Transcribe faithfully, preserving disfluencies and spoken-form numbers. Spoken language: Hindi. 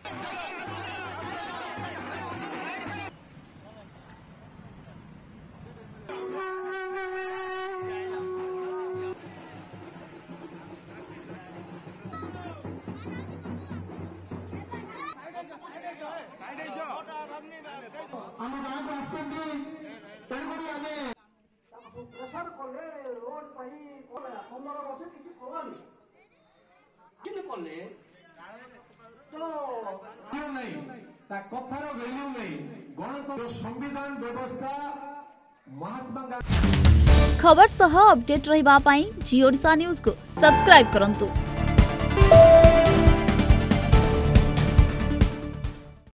प्रेशर कले रोड पाई पंद्रह वर्ष किसी करवानी कले तो नहीं कथार वैल्यू नहीं गणतंत्र संविधान व्यवस्था महात्मा गांधी खबर सह अपडेट रहिबा पाई जी ओडिशा न्यूज को सब्सक्राइब करंतु।